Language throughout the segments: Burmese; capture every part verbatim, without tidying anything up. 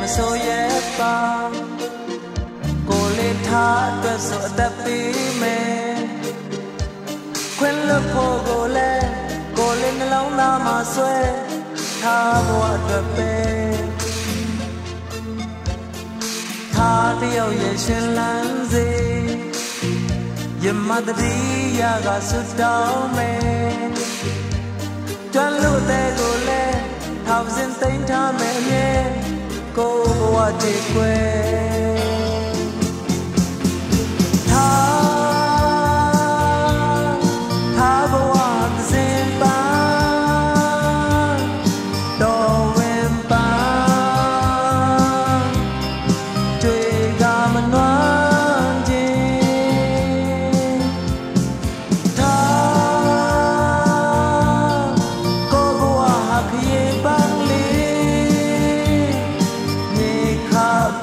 ဆိုရဲ့ပါကိုလေးထားအတွက်ဆိုအသက်ပေးမယ်ခွင့်လွတ်ဖို့ကိုလည်းကိုလေးနှလုံးသားမှာဆွဲထားဖို့အတွက်ပဲထားတယောက်ရဲ့ရှင်လန်းစေယမတတိယကဆွတောင်းမယ်ကျွမ်းလို့တဲ့ကိုလည်းထောင်စင်သိမ်းထားမယ်အမြဲကိုဘဝတည်ခွဲထားထားဘဝသစဉ်ပန်းတော်ဝင်ပန်းတွေ့ကမနွမ်းခြင်းထားကိုဘဝဟာခရီးပန်းလေးမြေခပ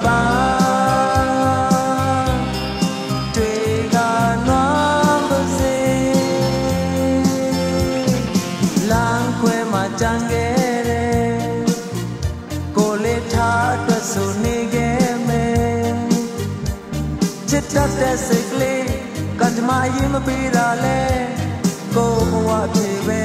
န်းတွေ့ကနွမ်းပါစေလမ်းခွဲမှာကြံခဲ့တယ်ကိုလေးထားအတွက်ဆိုနေခဲ့မယ်ချစ်တတ်တဲ့စိတ်ကလေးကတ္တမအရင်မပေးတာလဲကိုဘဝဖြစ်ပဲ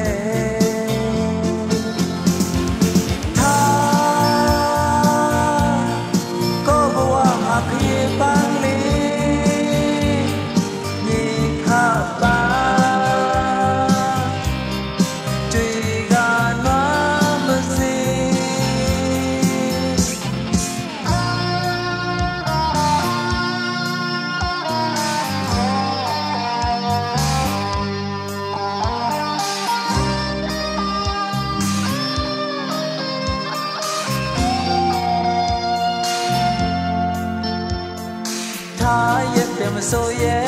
ထားကိုဘဝဟာခရီးပန်းလေးမြေခပန်းတွေ့ကနွမ်းပါစေထားရဲ့ပြန်မဆိုရဲ့